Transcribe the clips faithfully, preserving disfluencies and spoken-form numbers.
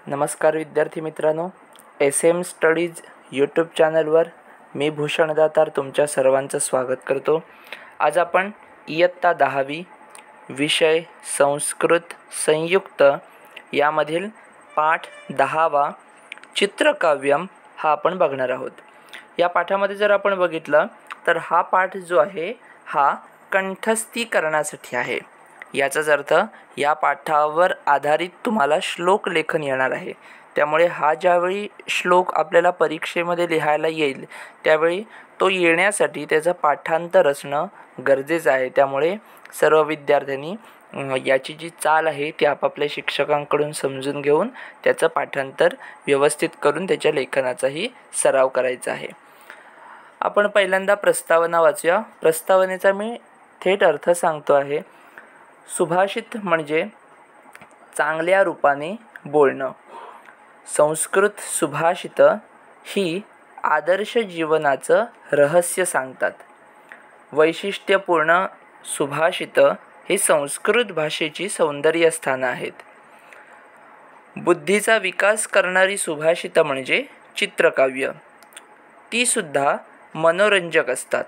नमस्कार विद्यार्थी मित्रांनो, एस एम स्टडीज यूट्यूब चॅनलवर मी भूषण दातार तुमच्या सर्वांचं स्वागत करतो. आज आपण इयत्ता दहावी विषय संस्कृत संयुक्त यामधील पाठ दहावा चित्रकाव्यम हा आपण बघणार आहोत. या पाठामध्ये जर आपण बघितलं तर हा पाठ जो आहे हा कंठस्थीकरणासाठी आहे. याचाच अर्थ या पाठावर आधारित तुम्हाला श्लोक लेखन येणार आहे. त्यामुळे हा ज्यावेळी श्लोक आपल्याला परीक्षेमध्ये लिहायला येईल त्यावेळी तो येण्यासाठी त्याचं पाठांतर असणं गरजेचं आहे. त्यामुळे सर्व विद्यार्थ्यांनी याची जी चाल आहे ती आपापल्या शिक्षकांकडून समजून घेऊन त्याचं पाठांतर व्यवस्थित करून त्याच्या लेखनाचाही सराव करायचा आहे. आपण पहिल्यांदा प्रस्तावना वाचूया. प्रस्तावनेचा मी थेट अर्थ सांगतो आहे. सुभाषित म्हणजे चांगल्या रूपाने बोलणं. संस्कृत सुभाषित ही आदर्श जीवनाचं रहस्य सांगतात. वैशिष्ट्यपूर्ण सुभाषित ही संस्कृत भाषेची सौंदर्यस्थानं आहेत. बुद्धीचा विकास करणारी सुभाषित म्हणजे चित्रकाव्य. ती सुद्धा मनोरंजक असतात.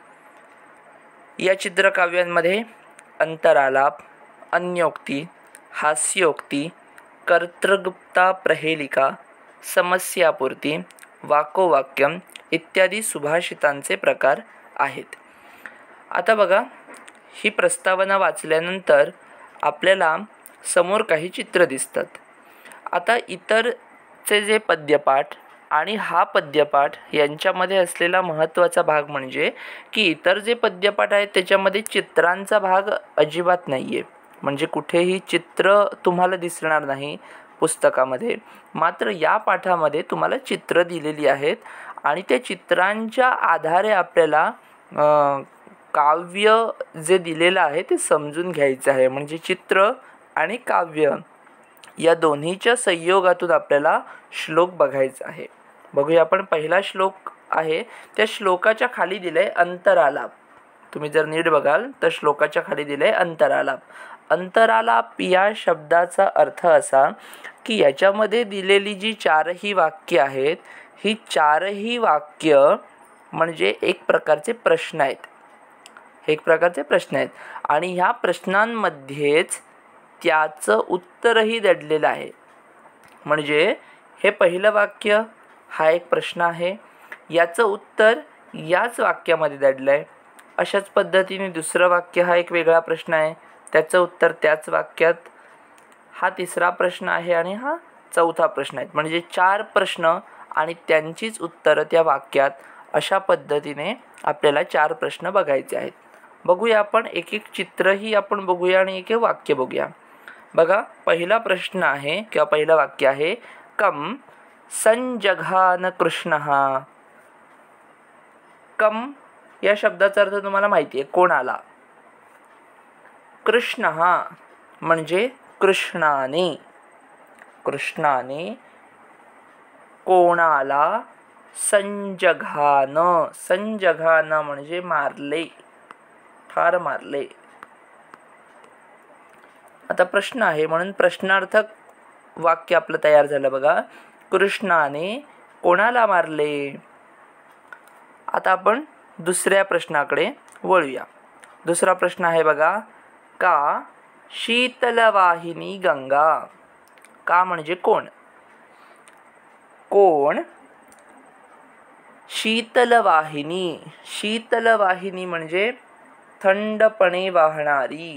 या चित्रकाव्यांमध्ये अंतरालाप, अन्योक्ती, हास्योक्ती, कर्तृगुप्ता प्रहेलिका, समस्यापूर्ती, वाकोवाक्यम इत्यादी सुभाषितांचे प्रकार आहेत. आता बघा, ही प्रस्तावना वाचल्यानंतर आपल्याला समोर काही चित्र दिसतात. आता इतरचे जे पद्यपाठ आणि हा पद्यपाठ यांच्यामध्ये असलेला महत्त्वाचा भाग म्हणजे की इतर जे पद्यपाठ आहेत त्याच्यामध्ये चित्रांचा भाग अजिबात नाही आहे. म्हणजे कुठेही चित्र तुम्हाला दिसणार नाही पुस्तकामध्ये. मात्र या पाठामध्ये तुम्हाला चित्र दिलेली आहेत आणि त्या चित्रांच्या आधारे आपल्याला काव्य जे दिलेलं आहे ते समजून घ्यायचं आहे. म्हणजे चित्र आणि काव्य या दोन्हीच्या संयोगातून आपल्याला श्लोक बघायचा आहे. बघूया आपण. पहिला श्लोक आहे त्या श्लोकाच्या खाली दिलंय अंतरालाप. तुम्ही जर नीट बघाल तर श्लोकाच्या खाली दिलंय अंतरालाप. अंतरालाप या शब्दाचा अर्थ असा की याच्यामध्ये दिलेली जी चारही वाक्य आहेत ही चारही वाक्य म्हणजे एक प्रकारचे प्रश्न आहेत. एक प्रकारचे प्रश्न आहेत आणि ह्या प्रश्नांमध्येच त्याचं उत्तरही दडलेलं आहे. म्हणजे हे पहिलं वाक्य हा एक प्रश्न आहे, याचं उत्तर याच वाक्यामध्ये दडलं आहे. अशाच पद्धतीने दुसरं वाक्य हा एक वेगळा प्रश्न आहे, त्याचं उत्तर त्याच वाक्यात. हा तिसरा प्रश्न आहे आणि हा चौथा प्रश्न आहे. म्हणजे चार प्रश्न आणि त्यांचीच उत्तरं त्या वाक्यात. अशा पद्धतीने आपल्याला चार प्रश्न बघायचे आहेत. बघूया आपण एक एक चित्रही आपण बघूया आणि एक एक वाक्य बघूया. बघा, पहिला प्रश्न आहे किंवा पहिलं वाक्य आहे कम संजघान कृष्णः. कम या शब्दाचा अर्थ तुम्हाला माहिती आहे, कोणाला. कृष्णः म्हणजे कृष्णाने. कृष्णाने कोणाला संजघान. संजघान म्हणजे मारले, ठार मारले. आता प्रश्न आहे म्हणून प्रश्नार्थक वाक्य आपलं तयार झालं. बघा, कृष्णाने कोणाला मारले. आता आपण दुसऱ्या प्रश्नाकडे वळूया. दुसरा प्रश्न आहे बघा, का शीतलवाहिनी गंगा. का म्हणजे कोण. कोण शीतलवाहिनी. शीतलवाहिनी म्हणजे थंडपणे वाहणारी.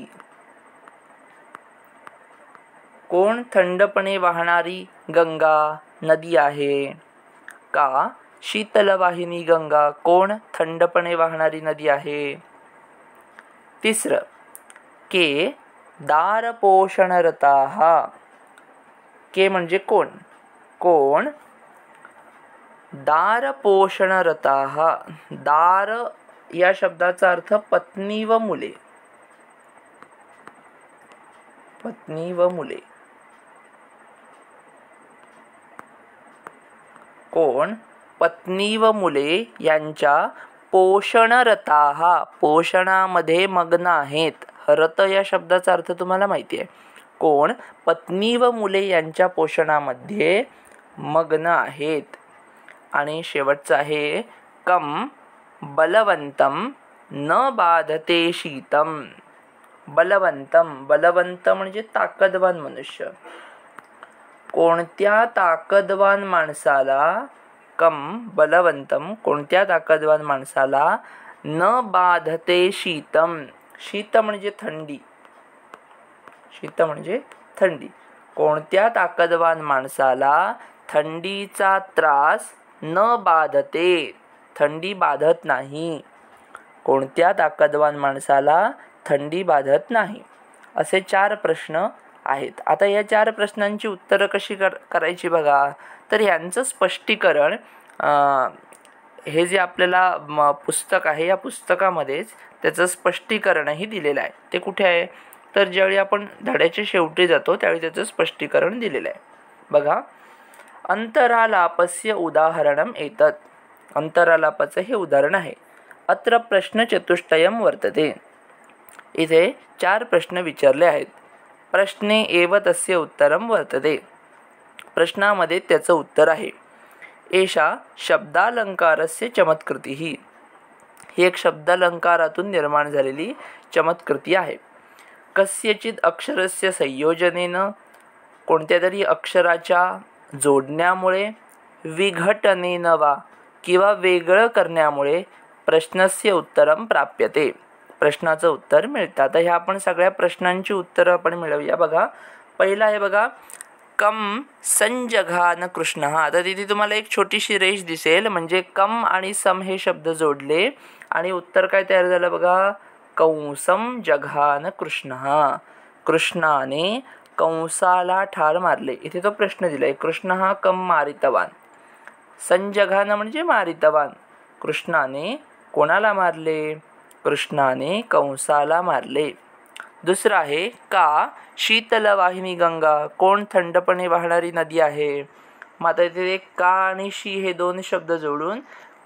कोण थंडपणे वाहणारी गंगा नदी आहे. का शीतलवाहिनी गंगा कोण थंडपणे वाहणारी नदी आहे. तिसरं, के दारपोषणरताः. के म्हणजे कोण. कोण दारपोषणरताः. दार या शब्दाचा अर्थ पत्नी व मुले. पत्नी व मुले. कोण पत्नी व मुले यांच्या पोषणरताः. पोषणामध्ये मग्न आहेत. रत या शब्दाचा अर्थ तुम्हाला माहिती आहे. कोण पत्नी व मुले यांच्या पोषणामध्ये मग्न आहेत. आणि शेवटचं आहे कम बलवंतम न बाधते शीतम. बलवंतम, बलवंत म्हणजे ताकदवान मनुष्य. कोणत्या ताकदवान माणसाला, कम बलवंतम कोणत्या ताकदवान माणसाला, न बाधते शीतम, शीत म्हणजे थंडी, शीत म्हणजे थंडी, कोणत्या ताकदवान माणसाला थंडीचा त्रास न बाधते, थंडी बाधत नाही. कोणत्या ताकदवान माणसाला थंडी बाधत नाही. असे चार प्रश्न आहेत. आता या चार प्रश्नांची उत्तरं कशी कर करायची बघा. तर यांचं स्पष्टीकरण हे जे आपल्याला म पुस्तक आहे या पुस्तकामध्येच त्याचं स्पष्टीकरणही दिलेलं आहे. ते कुठे आहे तर ज्यावेळी आपण धड्याच्या शेवटी जातो त्यावेळी त्याचं स्पष्टीकरण दिलेलं आहे. बघा, अंतरालापस्य उदाहरणम एतत्. अंतरालापाचं हे उदाहरण आहे. अत्र प्रश्नचतुष्टयम वर्तते. इथे चार प्रश्न विचारले आहेत. प्रश्ने एव तस्य उत्तरम वर्तते. प्रश्नामध्ये त्याचं उत्तर आहे. एषा शब्दालंकारस्य चमत्कृती. ही एक शब्दालंकारातून निर्माण झालेली चमत्कृती आहे. कस्यचित अक्षरस्य संयोजनेन, कोणत्या तरी अक्षराच्या जोडण्यामुळे, विघटनेन वा किंवा वेगळं करण्यामुळे प्रश्नस्य उत्तरम प्राप्यते. प्रश्नाचं उत्तर मिळतं. आता ह्या आपण सगळ्या प्रश्नांची उत्तरं आपण मिळवूया. बघा, पहिला आहे बघा, कम संजघान कृष्ण. आता तिथे तुम्हाला एक छोटीशी रेष दिसेल, म्हणजे कम आणि सम हे शब्द जोडले आणि उत्तर काय तयार झालं बघा, कंसम जघान कृष्ण. कृष्णाने कंसाला ठार मारले. इथे तो प्रश्न दिलाय, कृष्ण हा कम मारितवान, संजघान म्हणजे मारितवान. कृष्णाने कोणाला मारले, कृष्णाने कंसाला मारले. दुसरं आहे का शीतलवाहिनी गंगा. कोण थंडपणे वाहणारी नदी आहे. मग आता इथे का आणि शी हे दोन शब्द जोडून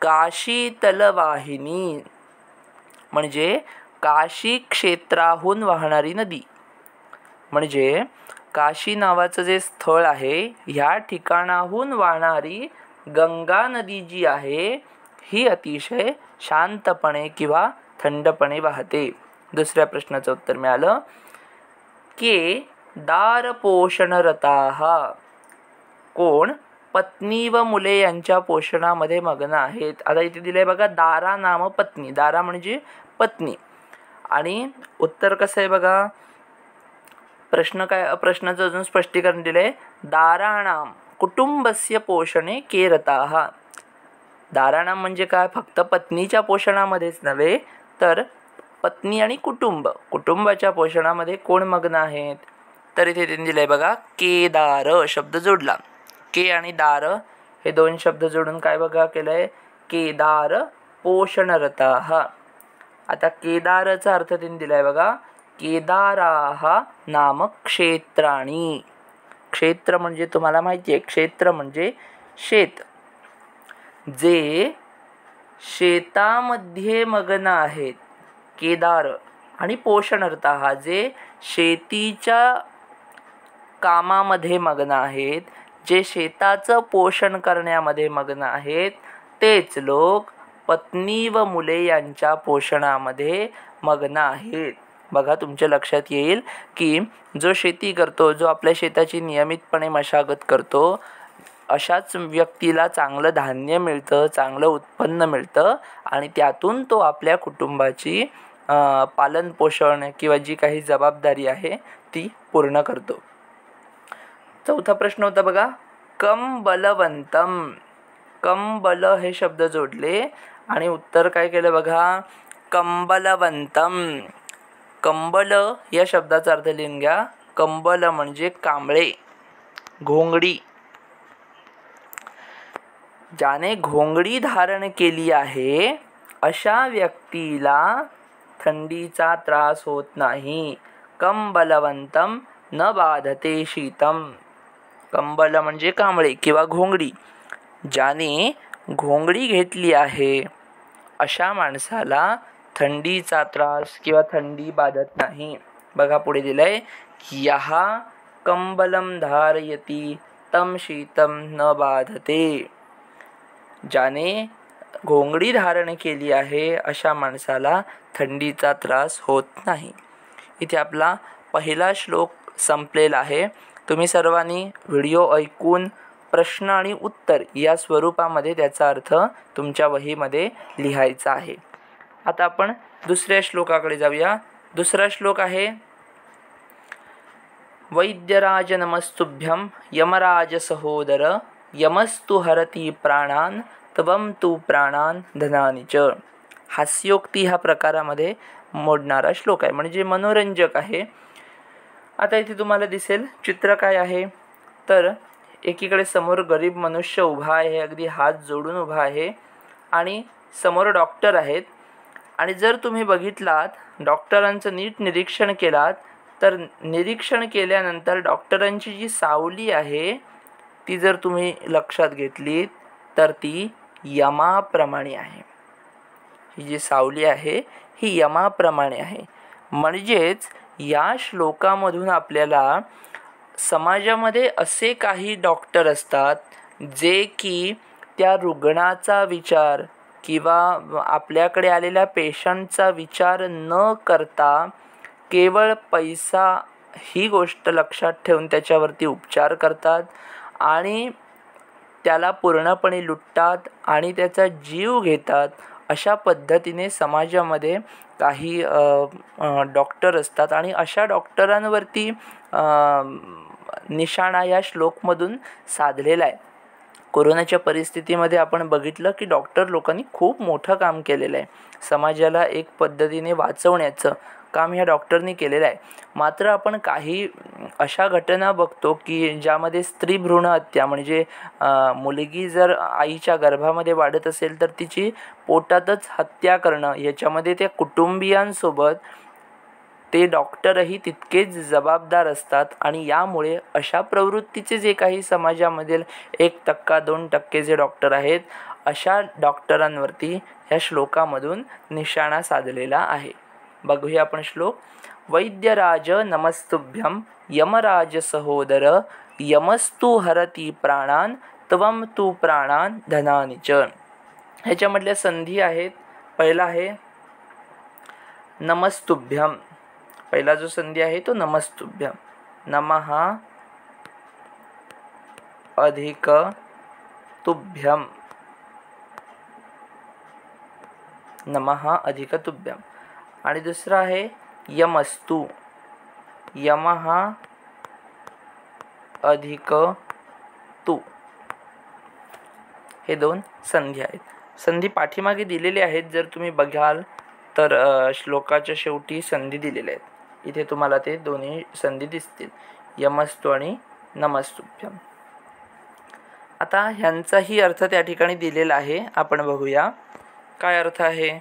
काशीतलवाहिनी म्हणजे काशी क्षेत्राहून वाहणारी नदी. म्हणजे काशी नावाचं जे स्थळ आहे ह्या ठिकाणाहून वाहणारी गंगा नदी जी आहे ही अतिशय शांतपणे किंवा थंडपणे वाहते. दुसऱ्या प्रश्नाचं उत्तर मिळालं, के दारपोषणरताः. कोण पत्नी व मुले यांच्या पोषणामध्ये मग्न आहेत. आता इथे दिलंय बघा, दारा नाम पत्नी. दारा म्हणजे पत्नी. आणि उत्तर कसं आहे बघा, प्रश्न काय, प्रश्नाचं अजून स्पष्टीकरण दिलंय, दाराणाम कुटुंबस्य पोषणे के रताः. दाराणाम म्हणजे काय, फक्त पत्नीच्या पोषणामध्येच नव्हे तर पत्नी आणि कुटुंब, कुटुंबाच्या पोषणामध्ये कोण मग्न आहेत. तर इथे त्यांनी दिलंय बघा, केदार शब्द जोडला. के आणि दार हे दोन शब्द जोडून काय बघा केलंय, केदार पोषणरताः. आता केदारचा अर्थ त्यांनी दिलाय बघा, केदाराः नाम क्षेत्राणी. क्षेत्र म्हणजे तुम्हाला माहिती आहे, क्षेत्र म्हणजे शेत. जे शेतामध्ये मग्न आहेत केदार, आणि पोषणरताः जे शेतीच्या कामामध्ये मग्न आहेत, जे शेताचं पोषण करण्यामध्ये मग्न आहेत, तेच लोक पत्नी व मुले यांच्या पोषणामध्ये मग्न आहेत. बघा, तुमच्या लक्षात येईल की जो शेती करतो, जो आपल्या शेताची नियमितपणे मशागत करतो, अशाच व्यक्तीला चांगलं धान्य मिळतं, चांगलं उत्पन्न मिळतं आणि त्यातून तो आपल्या कुटुंबाची पालनपोषण किंवा जी काही जबाबदारी आहे ती पूर्ण करतो. चौथा प्रश्न होता बघा, कम बलवंतम. कम बल हे शब्द जोडले आणि उत्तर काय केलं बघा, कंबलवंतम. कंबल या शब्दाचा अर्थ लिहून घ्या. कंबल म्हणजे कांबळे, घोंगडी. ज्याने घोंगडी धारण केली आहे अशा व्यक्तीला थंडीचा त्रास होत नाही. कंबलवंतम न बाधते शीतम. कंबल म्हणजे कांबळे किंवा घोंगडी. ज्याने घोंगडी घेतली आहे अशा माणसाला थंडीचा त्रास किंवा थंडी बाधत नाही. बघा पुढे दिलंय, यः कंबलं धारयति तं शीतं न बाधते. ज्याने घोंगडी धारण केली आहे अशा माणसाला थंडीचा त्रास होत नाही. इथे आपला पहिला श्लोक संपलेला आहे. तुम्ही सर्वांनी व्हिडिओ ऐकून प्रश्न आणि उत्तर या स्वरूपामध्ये त्याचा अर्थ तुमच्या वहीमध्ये लिहायचा आहे. आता आपण दुसऱ्या श्लोकाकडे जाऊया. दुसरा श्लोक आहे वैद्यराज नमस्तुभ्यं यमराज सहोदर यमस्तु हरति प्राणान त्वं तु प्राणान धनानि च. हास्योक्ती ह्या प्रकारामध्ये मोडणारा श्लोक आहे, म्हणजे मनोरंजक आहे. आता इथे तुम्हाला दिसेल चित्र काय आहे, तर एकीकडे समोर गरीब मनुष्य उभा आहे, अगदी हात जोडून उभा आहे आणि समोर डॉक्टर आहेत. आणि जर तुम्ही बघितलात, डॉक्टरांचं नीट निरीक्षण केलात, तर निरीक्षण केल्यानंतर डॉक्टरांची जी सावली आहे ती जर तुम्ही लक्षात घेतलीत तर ती यमाप्रमाणे आहे. ही जी सावली आहे ही यमाप्रमाणे आहे. म्हणजेच या श्लोकामधून आपल्याला समाजामध्ये असे काही डॉक्टर असतात जे की त्या रुग्णाचा विचार किंवा आपल्याकडे आलेल्या पेशंटचा विचार न करता केवळ पैसा ही गोष्ट लक्षात ठेवून त्याच्यावरती उपचार करतात आणि त्याला पूर्णपणे लुटतात आणि त्याचा जीव घेतात. अशा पद्धतीने समाजामध्ये काही डॉक्टर असतात आणि अशा डॉक्टरांवरती निशाणा या श्लोकमधून साधलेला आहे. कोरोनाच्या परिस्थितीमध्ये आपण बघितलं की डॉक्टर लोकांनी खूप मोठं काम केलेलं आहे. समाजाला एक पद्धतीने वाचवण्याचं काम ह्या डॉक्टरनी केलेलं आहे. मात्र आपण काही अशा घटना बघतो की ज्यामध्ये स्त्री भ्रूण हत्या, म्हणजे मुलगी जर आईच्या गर्भामध्ये वाढत असेल तर तिची पोटातच हत्या करणं, याच्यामध्ये त्या कुटुंबियांसोबत ते डॉक्टरही तितकेच जबाबदार असतात. आणि यामुळे अशा प्रवृत्तीचे जे काही समाजामधील एक टक्का दोन टक्के जे डॉक्टर आहेत, अशा डॉक्टरांवरती ह्या श्लोकामधून निशाणा साधलेला आहे. बघूया आपण श्लोक. वैद्यराज नमस्तुभ्यं यमराज सहोदर यमस्तु हरति प्राणान त्वं तु प्राणान धनानि च. ह्याच्यामधल्या संधी आहेत. पहिला आहे नमस्तुभ्यं. पहिला जो संधी आहे तो नमस्तुभ्यं. नमः अधिक तुभ्यं. नमः अधिक तुभ्यं. आणि दुसरा आहे यमस्तु. यमः अधिक तू. हे दोन संधी आहेत. संधी पाठीमागे दिलेले आहेत. जर तुम्ही बघाल तर श्लोकाच्या शेवटी संधी दिलेल्या आहेत. इथे तुम्हाला ते दोन्ही संधी दिसतील, यमस्तु आणि नमस्तुभ्यं. आता ह्यांचाही अर्थ त्या ठिकाणी दिलेला आहे. आपण बघूया काय अर्थ आहे.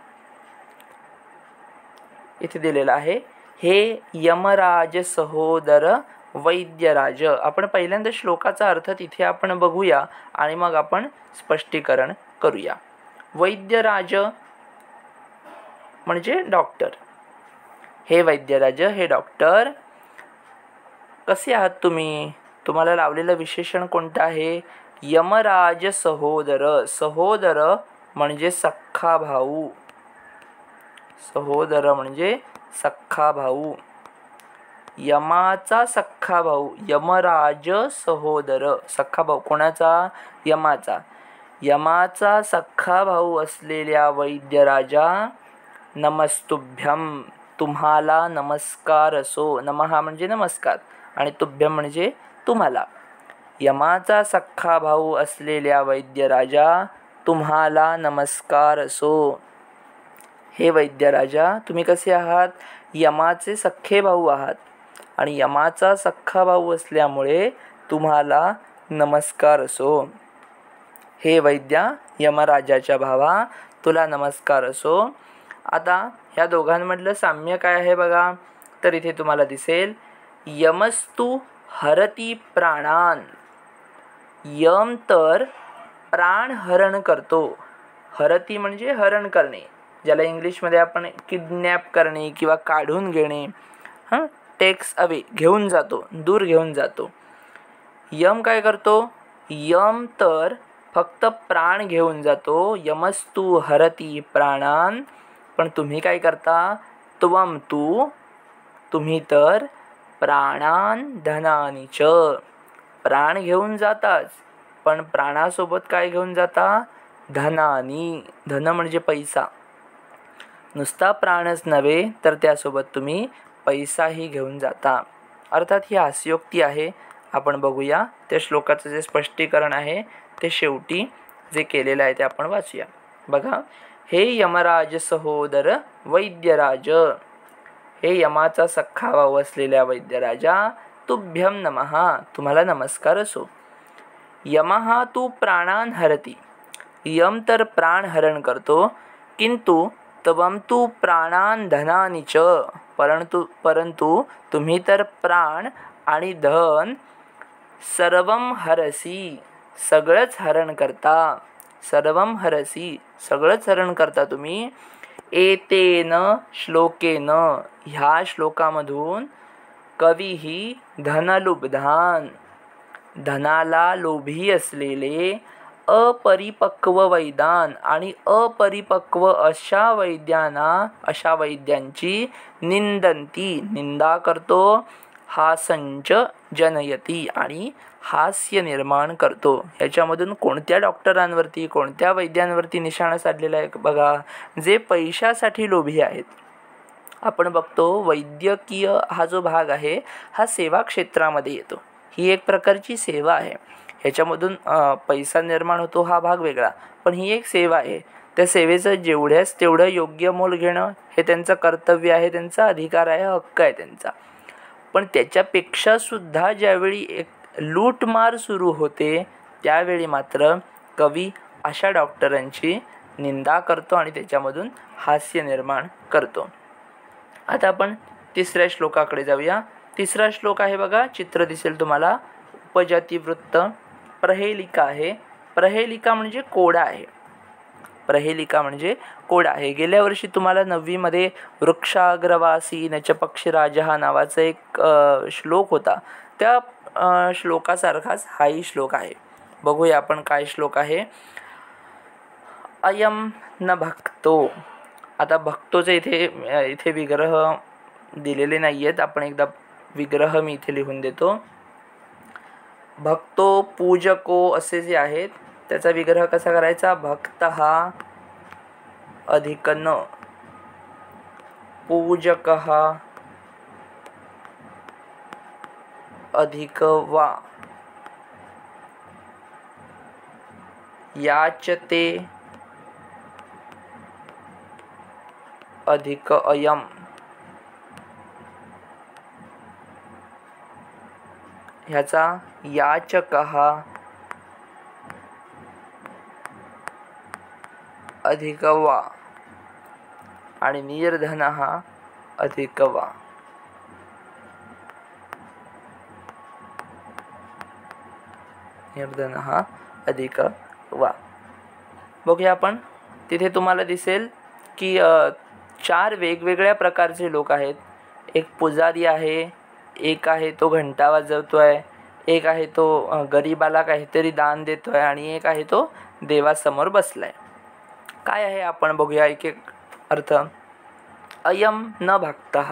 इथे दिलेला आहे, हे यमराज सहोदर वैद्यराज. आपण पहिल्यांदा श्लोकाचा अर्थ तिथे आपण बघूया आणि मग आपण स्पष्टीकरण करूया. वैद्यराज म्हणजे डॉक्टर. हे वैद्यराज, हे डॉक्टर, कसे आहात तुम्ही? तुम्हाला लावलेलं विशेषण कोणतं आहे? यमराज सहोदर. सहोदर म्हणजे सख्खा भाऊ. सहोदर म्हणजे सख्खा भाऊ. यमाचा सख्खा भाऊ, यमराज सहोदर. सख्खा भाऊ कोणाचा? यमाचा. यमाचा सख्खा भाऊ असलेल्या वैद्यराजा, नमस्तुभ्यं, तुम्हाला नमस्कार असो. नमः म्हणजे नमस्कार आणि तुभ्यं म्हणजे तुम्हाला. यमाचा सख्खा भाऊ असलेल्या वैद्यराजा, तुम्हाला नमस्कार असो. हे वैद्यराजा, तुम्ही कसे आहात? यमाचे सख्खे भाऊ आहात आणि यमाचा सख्खा भाऊ असल्यामुळे तुम्हाला नमस्कार असो. हे वैद्या, यमराजाच्या भावा, तुला नमस्कार असो. आता ह्या दोघांमधलं साम्य काय आहे बघा. तर इथे तुम्हाला दिसेल, यमस्तु हरति प्राणान. यम तर प्राण हरण करतो. हरति म्हणजे हरण करणे, ज्याला इंग्लिशमध्ये आपण किडनॅप करणे किंवा काढून घेणे, हां टेक्स अवे घेऊन जातो, दूर घेऊन जातो. यम काय करतो? यम तर फक्त प्राण घेऊन जातो. यमस्तु हरती प्राणान. पण तुम्ही काय करता? त्वम तू, तुम्ही तर प्राणान धनानी च, प्राण घेऊन जाताच पण प्राणासोबत काय घेऊन जाता? धनानी. धन म्हणजे पैसा. नुसता प्राणच नव्हे तर त्यासोबत तुम्ही पैसाही घेऊन जाता. अर्थात ही हास्योक्ती आहे. आपण बघूया त्या श्लोकाचं जे स्पष्टीकरण आहे ते शेवटी जे केलेलं आहे ते आपण वाचूया. बघा, हे यमराज सहोदर वैद्यराज, हे यमाचा सख्खा भाऊ असलेल्या वैद्यराजा, तुभ्यम नमः, तुम्हाला नमस्कार असो. यमः तू प्राणान हरती, यम तर प्राण हरण करतो. किंतु तवम तू प्राणान धनानी च, परंतु परंतु तुम्ही तर प्राण आणि धन सर्वम हरसी, सगळंच हरण करता. सर्वम हरसी, सगळंच हरण करता तुम्ही. एतेन श्लोकेन, ह्या श्लोकामधून कवीही धनलुब्धान, धनाला लोभी असलेले अपरिपक्व वैद्यान आणि अपरिपक्व अशा वैद्यांना, अशा वैद्यांची निंदंती, निंदा करतो. हासंच जनयती, आणि हास्य निर्माण करतो. ह्याच्यामधून कोणत्या डॉक्टरांवरती, कोणत्या वैद्यांवरती निशाणा साधलेला आहे बघा? जे पैशासाठी लोभी आहेत. आपण बघतो वैद्यकीय हा जो भाग आहे हा सेवा क्षेत्रामध्ये येतो. ही एक प्रकारची सेवा आहे. ह्याच्यामधून पैसा निर्माण होतो हा भाग वेगळा, पण ही एक सेवा आहे. त्या सेवेचं जेवढ्याच तेवढं योग्य मोल घेणं हे त्यांचं कर्तव्य आहे, त्यांचा अधिकार आहे, हक्क आहे त्यांचा. पण त्याच्यापेक्षा सुद्धा ज्यावेळी एक लूटमार सुरू होते त्यावेळी मात्र कवी अशा डॉक्टरांची निंदा करतो आणि त्याच्यामधून हास्य निर्माण करतो. आता आपण तिसऱ्या श्लोकाकडे जाऊया. तिसरा श्लोक आहे बघा, चित्र दिसेल तुम्हाला, उपजातिवृत्त प्रहेलिका आहे. प्रहेलिका म्हणजे कोडा आहे. प्रहेलिका म्हणजे कोडा आहे. गेल्या वर्षी तुम्हाला नववीमध्ये वृक्षाग्रवासी नच पक्षीराज हा नावाचा एक श्लोक होता. त्या श्लोकासारखाच हाही श्लोक आहे. बघूया आपण काय श्लोक आहे. अयम न भक्तो. आता भक्तोचे इथे इथे विग्रह दिलेले नाही आहेत. आपण एकदा विग्रह मी इथे लिहून देतो. भक्तो पूजको असे जे आहेत त्याचा विग्रह कसा करायचा? भक्त हा अधिक न, पूजक हा अधिक वा, याचते अधिक अयम, ह्याचा याचक हा अधिक वा आणि निर्धन हा अधिक वा. निर्धन हा अधिक वा. बघूया आपण. तिथे तुम्हाला दिसेल की चार वेगवेगळ्या प्रकारचे लोक आहेत. एक पुजारी आहे, एक आहे तो घंटा वाजवतोय, एक आहे तो गरीबाला काहीतरी दान देतोय आणि एक आहे तो देवासमोर बसलाय. काय आहे आपण बघूया एक एक अर्थ. अयम न भक्तः,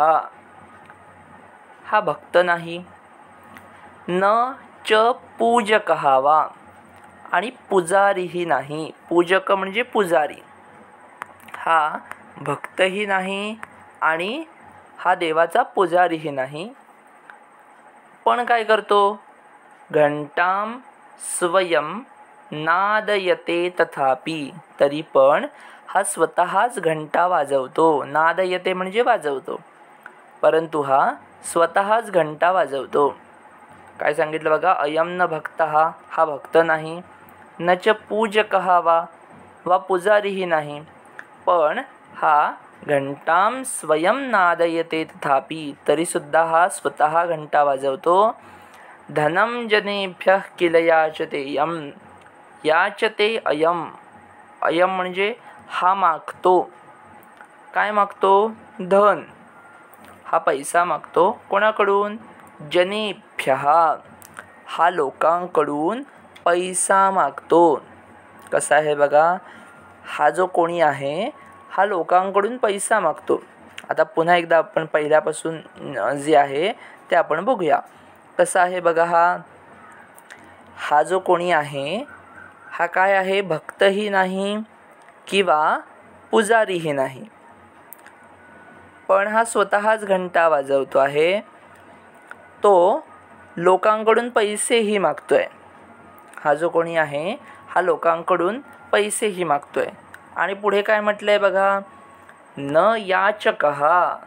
हा भक्त नाही. न च पूजकः वा, आणि पुजारीही नाही. पूजक म्हणजे पुजारी, हा भक्तही नाही आणि हा देवाचा पुजारीही नाही. पण काय करतो? घंटाम स्वयं नादयते तथापि, तरी पण हा स्वतःच घंटा वाजवतो. नादयते म्हणजे वाजवतो, परंतु हा स्वतःच घंटा वाजवतो. काय सांगितलं बघा? अयम न भक्तः, हा भक्त नाही. न च पूजकः वा, वा पुजारीही नाही. पण हा घंटाम स्वयं नादयते तथापि, तरीसुद्धा हा स्वतः घंटा वाजवतो. धनम जनेभ्यः किल याचते यम, याचते अयम. अयम म्हणजे हा मागतो. काय मागतो? धन. हा पैसा मागतो कोणाकडून? जनेभ्यः, हा लोकांकडून पैसा मागतो. कसा आहे बघा, हा जो कोणी आहे हा लोकांकडून पैसा मागतो. आता पुन्हा एकदा आपण पहिल्यापासून जे आहे ते आपण बघूया. कसा आहे बघा, हा हा जो कोणी आहे हा काय आहे? भक्तही नाही किंवा पुजारीही नाही, पण हा स्वतःच घंटा वाजवतो आहे. तो लोकांकडून पैसेही मागतोय. हा जो कोणी आहे हा लोकांकडून पैसेही मागतोय. आणि पुढे काय म्हटलंय बघा, न याचकः,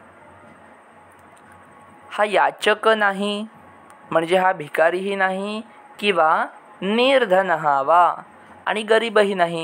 हा याचक नाही म्हणजे हा भिकारीही नाही किंवा निर्धनः वा, आणि गरीबही नाही.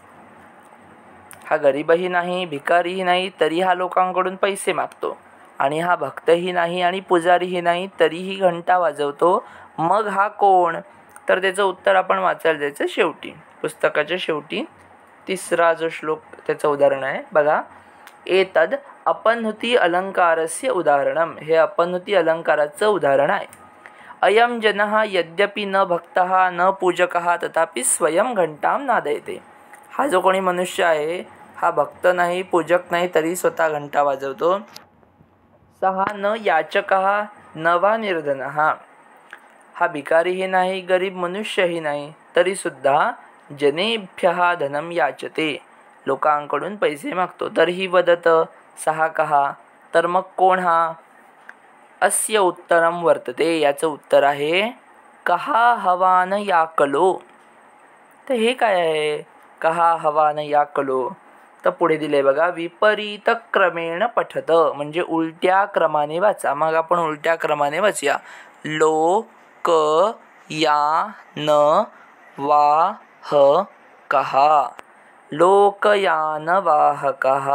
हा गरीबही नाही, भिकारीही नाही, तरी हा लोकांकडून पैसे मागतो. आणि हा भक्तही नाही आणि पुजारीही नाही, तरीही घंटा वाजवतो. मग हा कोण? तर त्याचं उत्तर आपण वाचायला द्यायचं शेवटी, पुस्तकाच्या शेवटी. तिसरा जो श्लोक त्याचं उदाहरण आहे बघा, एतद अपन्हुती अलंकारस्य उदाहरणम, हे अपन्हुती अलंकाराचं उदाहरण आहे. अयम जनः यद्यपि न भक्तः न पूजकः तथापि स्वयं घंटां नादयते. हा जो कोणी मनुष्य आहे हा भक्त नाही, पूजक नाही, तरी स्वतः घंटा वाजवतो. सहा न याचकः न वा निर्धनः, हा भिकारीही नाही, गरीब मनुष्यही नाही, तरीसुद्धा जनेभ्यः धनम याचते, लोकांकडून पैसे मागतो. तरीही वदत सहा कहा, तर मग कोण हा? अस्य उत्तरम वर्तते, याचं उत्तर आहे कहा हवान याकलो. तर हे काय आहे कहा हवान याकलो? तर पुढे दिले बघा, विपरीत क्रमेण पठत, म्हणजे उलट्या क्रमाने वाचा. मग आपण उलट्या क्रमाने वाचूया. लो क या न वा ह कहा, लोकयान वाहकः.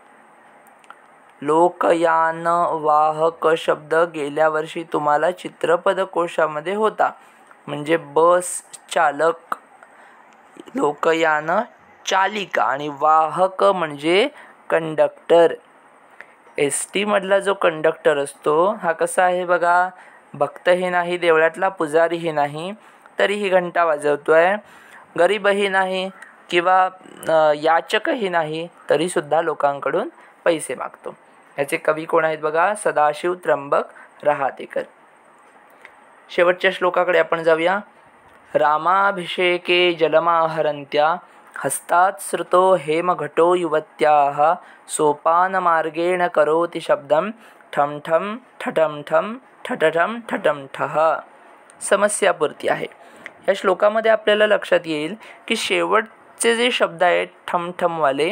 लोकयान वाहक शब्द गेल्या वर्षी तुम्हाला चित्रपद कोशामध्ये होता, म्हणजे बस चालक, लोकयान चालिका, आणि वाहक म्हणजे कंडक्टर. एस टी मधला जो कंडक्टर असतो हा कसा आहे बघा, भक्तही नाही, देवळातला पुजारीही नाही, तरीही घंटा वाजवतोय. गरीबही नाही किंवा याचकही नाही, तरीसुद्धा लोकांकडून पैसे मागतो. याचे कवी कोण आहेत बघा, सदाशिव त्र्यंबक रहातेकर. शेवटच्या श्लोकाकडे आपण जाऊया. रामाभिषेके जलमाहरंत्या हस्तात् श्रुतो हेमघटो युवत्याः सोपानमार्गेण करोति शब्दं ठम ठम ठटम ठम ठटठम ठटम ठः. समस्यापूर्ती आहे. या श्लोकामध्ये आपल्याला लक्षात येईल की शेवटचे जे शब्द आहेत ठमठमवाले,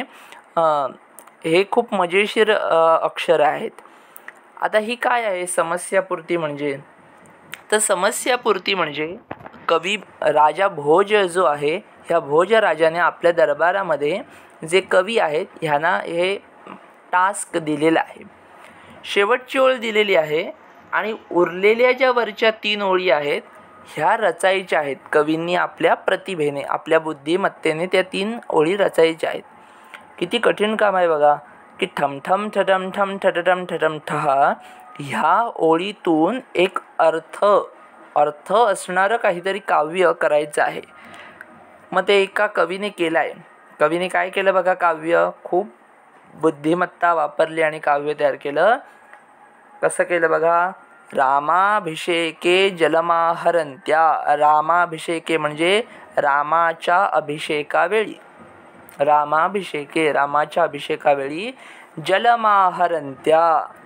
हे खूप मजेशीर अक्षर आहेत. आता ही काय आहे समस्यापूर्ती म्हणजे? तर समस्यापूर्ती म्हणजे कवी राजा भोज जो आहे, ह्या भोज राजाने आपल्या दरबारामध्ये जे कवी आहेत ह्यांना हे टास्क दिलेला आहे. शेवटची ओळ दिलेली आहे आणि उरलेल्या ज्या वरच्या तीन ओळी आहेत ह्या रचायच्या आहेत. कवींनी आपल्या प्रतिभेने, आपल्या बुद्धिमत्तेने त्या तीन ओळी रचायच्या आहेत. किती कठीण काम आहे बघा, की ठमठम ठटम ठम ठटम ठटम ठह ह्या ओळीतून एक अर्थ अर्थ असणारं काहीतरी काव्य करायचं आहे. मग ते एका कवीने केलं आहे. कवीने काय केलं बघा, काव्य खूप बुद्धिमत्ता वापरली आणि काव्य तयार केलं. कसं केलं बघा, रामाभिषेके जलमाहरंत्या. रामाभिषेके म्हणजे रामाच्या अभिषेकावेळी, रामाभिषेके रामाच्या अभिषेकावेळी जलमाहरंत्या,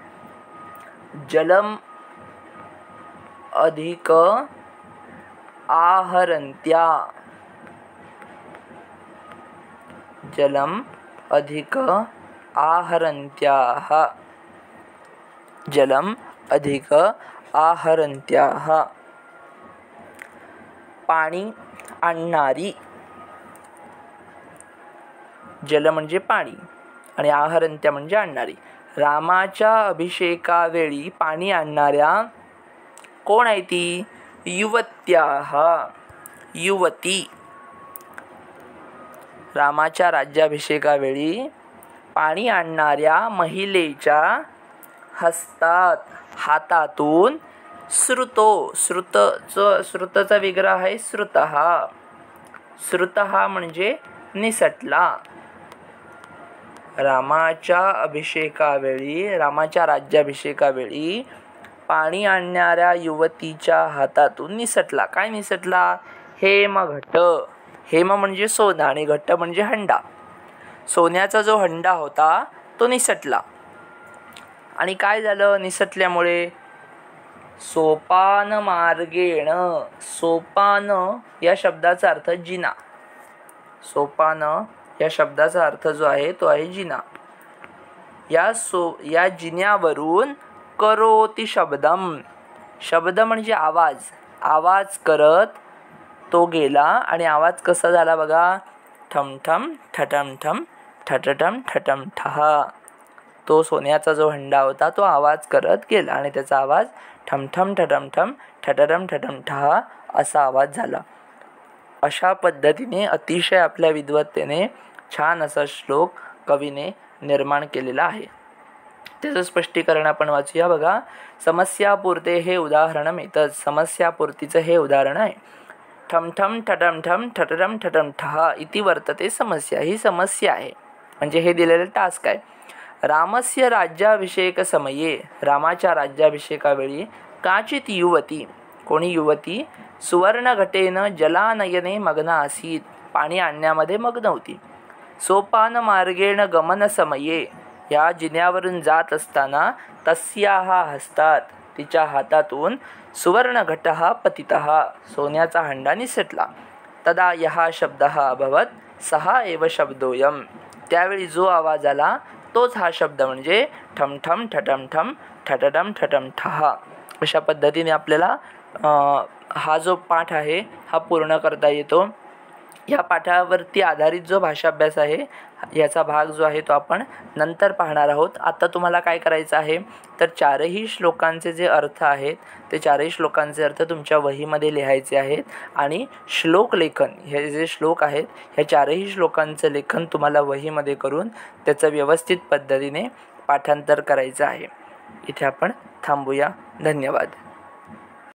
जलम अधिक आहरंत्या, जलम अधिक आहरंत्याः, जलम अधिक आहरंत्याः. पाणी आणणारी, जल म्हणजे पाणी आणि आहरंत्या म्हणजे आणणारी. रामाच्या अभिषेकावेळी पाणी आणणाऱ्या कोण आहे ती? युवत्याः, युवती. रामाच्या राज्याभिषेकावेळी पाणी आणणाऱ्या महिलेच्या हस्तात हातातून श्रुतो श्रुतचं श्रुतचा विग्रह आहे श्रुतः श्रुतः म्हणजे निसटला. रामाच्या अभिषेकावेळी रामाच्या राज्याभिषेकावेळी पाणी आणणाऱ्या युवतीच्या हातातून निसटला. काय निसटला? हेमघट. हेम म्हणजे सोनं आणि घट्ट म्हणजे हंडा. सोन्याचा जो हंडा होता तो निसटला. आणि काय झालं निसटल्यामुळे? सोपान मार्गेण. सोपान या शब्दाचा अर्थ जिना. सोपान या शब्दाचा अर्थ जो आहे तो आहे जिना. या सो या जिन्यावरून करोती शब्दम. शब्द म्हणजे आवाज. आवाज करत तो गेला आणि आवाज कसा झाला बघा. ठमठम ठटमठम ठटटम ठटम ठहा. तो सोन्याचा जो हंडा होता तो आवाज करत गेला आणि त्याचा आवाज ठमठम ठटमठम ठटटम ठटम ठहा असा आवाज झाला. अशा पद्धतीने अतिशय आपल्या विद्वत्तेने छान असा श्लोक कवीने निर्माण केलेला आहे. त्याचं स्पष्टीकरण आपण वाचूया बघा. समस्यापूर्ते हे उदाहरण मिळतं. समस्यापूर्तीचं हे उदाहरण आहे. ठमठम ठटमठम ठटटम ठटम ठहा इति वर्तते समस्या. ही समस्या आहे म्हणजे हे दिलेलं टास्क आहे. रामस्य राज्याभिषेक समये. रामाच्या राज्याभिषेकावेळी काचित युवती. कोणी युवती सुवर्णघटेन जलानयने मग्ना आसीत. पाणी आणण्यामध्ये मग्न होती. सोपान मार्गेण गमन समये. या जिन्यावरून जात असताना तस्याः हस्तात तिच्या हातातून सुवर्णघटः पतितः सोन्याचा हंडा निसटला. तदा यः शब्दः अभवत् सः एव शब्दोऽयम्. त्यावेळी जो आवाज आला तोच हा शब्द म्हणजे ठमठम ठटमठम ठटटम ठटम ठहा. अशा पद्धतीने आपल्याला हा जो पाठ आहे हा पूर्ण करता येतो. या पाठावरती आधारित जो भाषाभ्यास आहे याचा भाग जो आहे तो आपण नंतर पाहणार आहोत. आता तुम्हाला काय करायचं आहे तर चारही श्लोकांचे जे अर्थ आहेत ते चारही श्लोकांचे अर्थ तुमच्या वहीमध्ये लिहायचे आहेत आणि श्लोक लेखन हे जे श्लोक आहेत ह्या चारही श्लोकांचं लेखन तुम्हाला वहीमध्ये करून त्याचं व्यवस्थित पद्धतीने पाठांतर करायचं आहे. इथे आपण थांबूया. धन्यवाद.